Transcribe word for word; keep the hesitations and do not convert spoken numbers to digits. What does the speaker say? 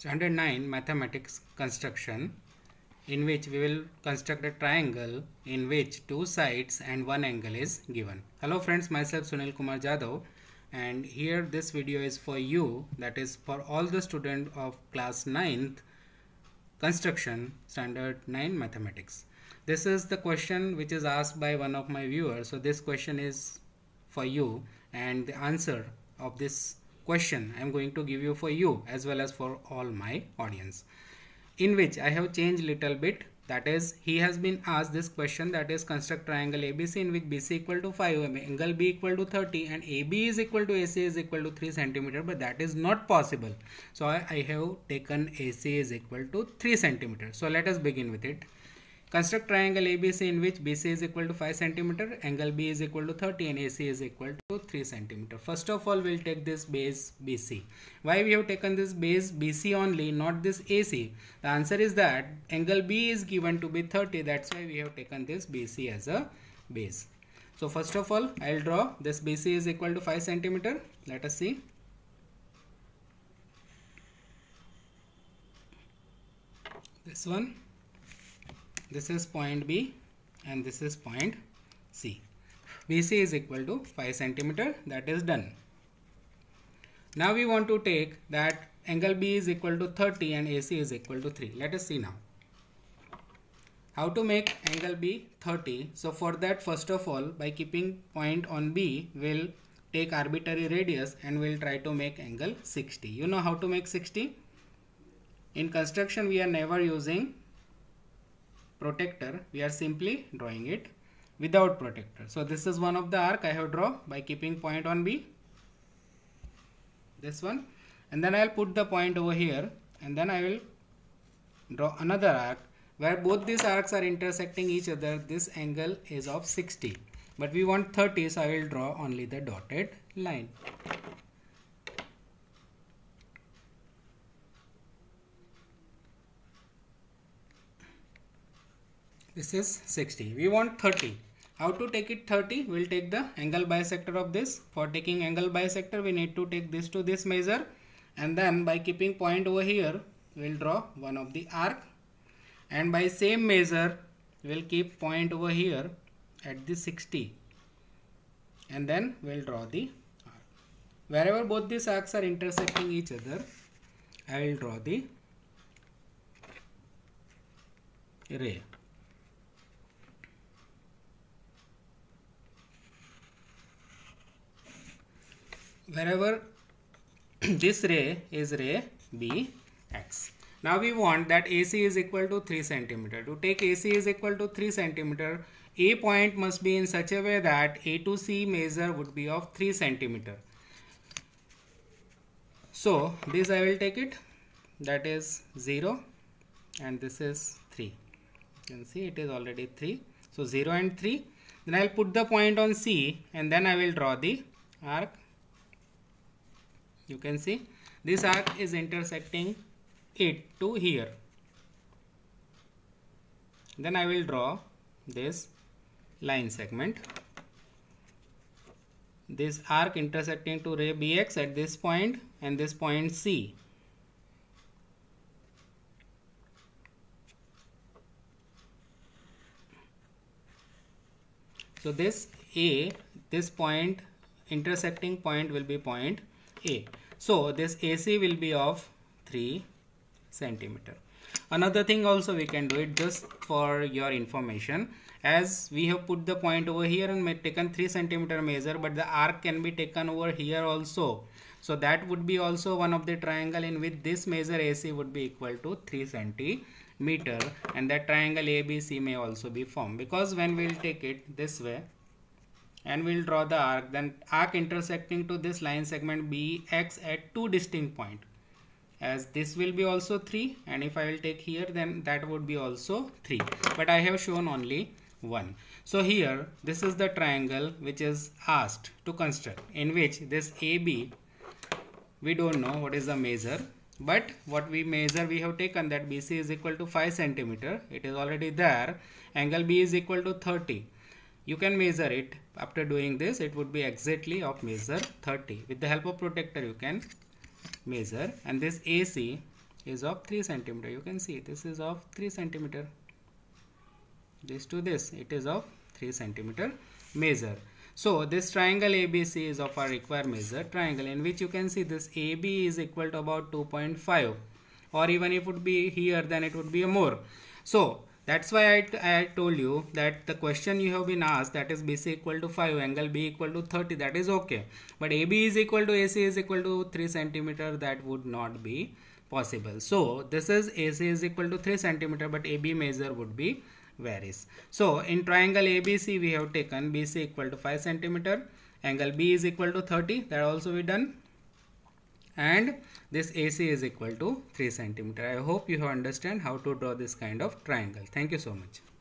Standard nine Mathematics Construction, in which we will construct a triangle in which two sides and one angle is given. Hello friends, myself Sunil Kumar Jadhav, and here this video is for you, that is for all the students of class ninth construction standard nine mathematics. This is the question which is asked by one of my viewers. So this question is for you, and the answer of this question I am going to give you for you as well as for all my audience, in which I have changed little bit. That is, he has been asked this question, that is construct triangle A B C in which B C equal to five, angle B equal to thirty and A B is equal to A C is equal to three centimeter, but that is not possible. So I, I have taken A C is equal to three centimeter. So let us begin with it. Construct triangle A B C in which B C is equal to five centimeter, angle B is equal to thirty and A C is equal to three centimeter. First of all, we'll take this base B C. Why we have taken this base B C only, not this A C? The answer is that angle B is given to be thirty. That's why we have taken this B C as a base. So first of all, I'll draw this B C is equal to five centimeter. Let us see. This one. This is point B and this is point C. B C is equal to five centimeter. That is done. Now we want to take that angle B is equal to thirty and A C is equal to three. Let us see now how to make angle B thirty. So for that, first of all, by keeping point on B, we'll take arbitrary radius and we'll try to make angle sixty. You know how to make sixty? In construction, we are never using protector, we are simply drawing it without protector. So this is one of the arc I have drawn by keeping point on B, this one, and then I'll put the point over here, and then I will draw another arc where both these arcs are intersecting each other. This angle is of sixty, but we want thirty, so I will draw only the dotted line. This is sixty. We want thirty. How to take it thirty? We'll take the angle bisector of this. For taking angle bisector, we need to take this to this measure, and then by keeping point over here, we'll draw one of the arc, and by same measure, we'll keep point over here at the sixty, and then we'll draw the arc. Wherever both these arcs are intersecting each other, I will draw the ray. Wherever this ray is ray B X. Now we want that A C is equal to three centimeter. To take A C is equal to three centimeter, A point must be in such a way that A to C measure would be of three centimeter. So this I will take it, that is zero, and this is three. You can see it is already three. So zero and three. Then I will put the point on C, and then I will draw the arc. You can see this arc is intersecting it to here. Then I will draw this line segment. This arc intersecting to ray B X at this point and this point C. So this A, this point, intersecting point will be point A. So this A C will be of three centimeter. Another thing also we can do it, just for your information, as we have put the point over here and taken three centimeter measure, but the arc can be taken over here also. So that would be also one of the triangle in which this measure A C would be equal to three centimeter, and that triangle A B C may also be formed, because when we will take it this way and we'll draw the arc, then arc intersecting to this line segment B X at two distinct points, as this will be also three, and if I will take here, then that would be also three, but I have shown only one. So here this is the triangle which is asked to construct, in which this A B, we don't know what is the measure, but what we measure, we have taken that B C is equal to five centimeter. It is already there. Angle B is equal to thirty. You can measure it. After doing this, it would be exactly of measure thirty. With the help of protector, you can measure, and this A C is of three centimeter. You can see this is of three centimeter. This to this, it is of three centimeter measure. So this triangle A B C is of our required measure triangle, in which you can see this A B is equal to about two point five, or even if it would be here, then it would be a more. So that's why I, I told you that the question you have been asked, that is B C equal to five, angle B equal to thirty, that is okay. But A B is equal to A C is equal to three centimeter, that would not be possible. So this is A C is equal to three centimeter, but A B measure would be varies. So in triangle A B C we have taken B C equal to five centimeter, angle B is equal to thirty, that also we done, and this A C is equal to three centimeter. I hope you have understand how to draw this kind of triangle. Thank you so much.